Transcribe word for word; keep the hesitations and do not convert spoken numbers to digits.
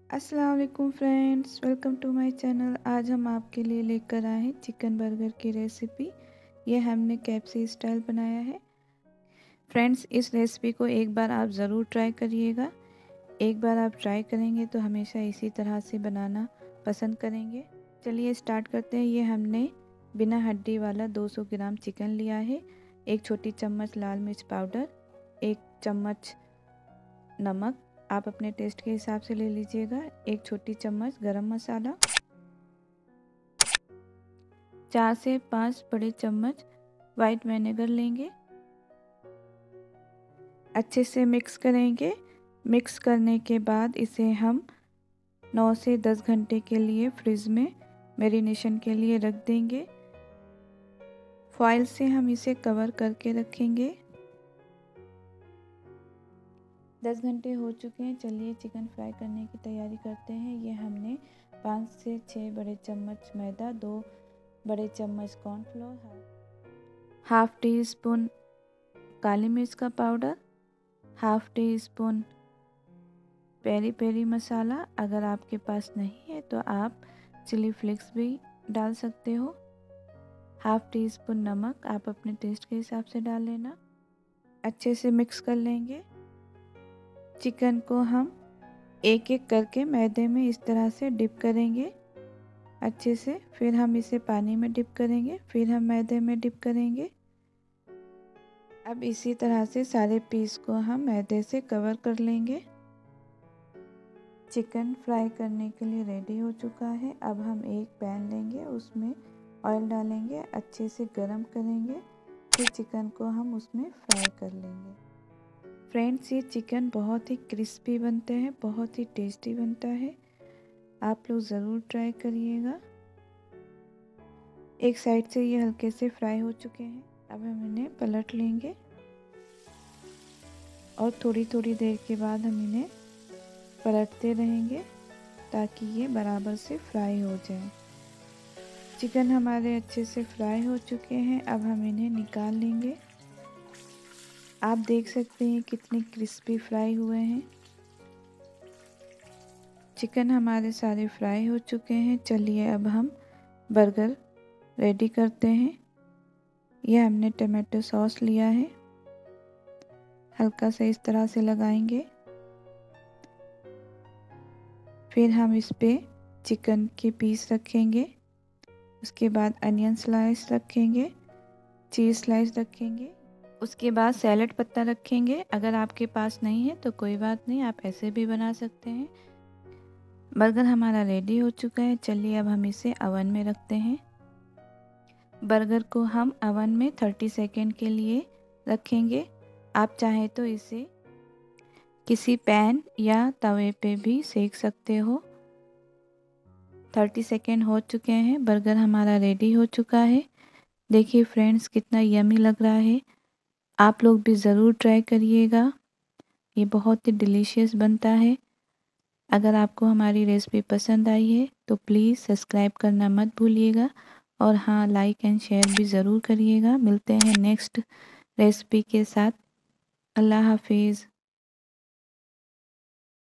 अस्सलाम वालेकुम friends, welcome to my channel. आज हम आपके लिए लेकर आए हैं चिकन बर्गर की रेसिपी। ये हमने केएफसी स्टाइल बनाया है। फ्रेंड्स, इस रेसिपी को एक बार आप ज़रूर ट्राई करिएगा। एक बार आप ट्राई करेंगे तो हमेशा इसी तरह से बनाना पसंद करेंगे। चलिए स्टार्ट करते हैं। ये हमने बिना हड्डी वाला दो सौ ग्राम चिकन लिया है। एक छोटी चम्मच लाल मिर्च पाउडर, एक चम्मच नमक आप अपने टेस्ट के हिसाब से ले लीजिएगा, एक छोटी चम्मच गरम मसाला, चार से पाँच बड़े चम्मच वाइट विनेगर लेंगे। अच्छे से मिक्स करेंगे। मिक्स करने के बाद इसे हम नौ से दस घंटे के लिए फ्रिज में मैरिनेशन के लिए रख देंगे। फॉइल से हम इसे कवर करके रखेंगे। दस घंटे हो चुके हैं। चलिए चिकन फ्राई करने की तैयारी करते हैं। ये हमने पाँच से छः बड़े चम्मच मैदा, दो बड़े चम्मच कॉर्नफ्लोर, हाफ टी स्पून काली मिर्च का powder, half teaspoon peri peri masala. अगर आपके पास नहीं है तो आप चिली फ्लेक्स भी डाल सकते हो। हाफ टी स्पून नमक आप अपने टेस्ट के हिसाब से डाल लेना। अच्छे से मिक्स कर लेंगे। चिकन को हम एक एक करके मैदे में इस तरह से डिप करेंगे अच्छे से। फिर हम इसे पानी में डिप करेंगे, फिर हम मैदे में डिप करेंगे। अब इसी तरह से सारे पीस को हम मैदे से कवर कर लेंगे। चिकन फ्राई करने के लिए रेडी हो चुका है। अब हम एक पैन लेंगे, उसमें ऑयल डालेंगे, अच्छे से गरम करेंगे, फिर चिकन को हम उसमें फ्राई कर लेंगे। फ्रेंड्स, ये चिकन बहुत ही क्रिस्पी बनते हैं, बहुत ही टेस्टी बनता है। आप लोग ज़रूर ट्राई करिएगा। एक साइड से ये हल्के से फ्राई हो चुके हैं। अब हम इन्हें पलट लेंगे और थोड़ी थोड़ी देर के बाद हम इन्हें पलटते रहेंगे ताकि ये बराबर से फ्राई हो जाए। चिकन हमारे अच्छे से फ्राई हो चुके हैं। अब हम इन्हें निकाल लेंगे। आप देख सकते हैं कितने क्रिस्पी फ्राई हुए हैं। चिकन हमारे सारे फ्राई हो चुके हैं। चलिए अब हम बर्गर रेडी करते हैं। यह हमने टमाटो सॉस लिया है, हल्का सा इस तरह से लगाएंगे। फिर हम इस पे चिकन के पीस रखेंगे। उसके बाद अनियन स्लाइस रखेंगे, चीज़ स्लाइस रखेंगे। उसके बाद सैलड पत्ता रखेंगे। अगर आपके पास नहीं है तो कोई बात नहीं, आप ऐसे भी बना सकते हैं। बर्गर हमारा रेडी हो चुका है। चलिए अब हम इसे अवन में रखते हैं। बर्गर को हम अवन में तीस सेकेंड के लिए रखेंगे। आप चाहे तो इसे किसी पैन या तवे पे भी सेक सकते हो। तीस सेकेंड हो चुके हैं। बर्गर हमारा रेडी हो चुका है। देखिए फ्रेंड्स, कितना यमी लग रहा है। आप लोग भी ज़रूर ट्राई करिएगा। ये बहुत ही डिलीशियस बनता है। अगर आपको हमारी रेसिपी पसंद आई है तो प्लीज़ सब्सक्राइब करना मत भूलिएगा, और हाँ, लाइक एंड शेयर भी ज़रूर करिएगा। मिलते हैं नेक्स्ट रेसिपी के साथ। अल्लाह हाफिज़।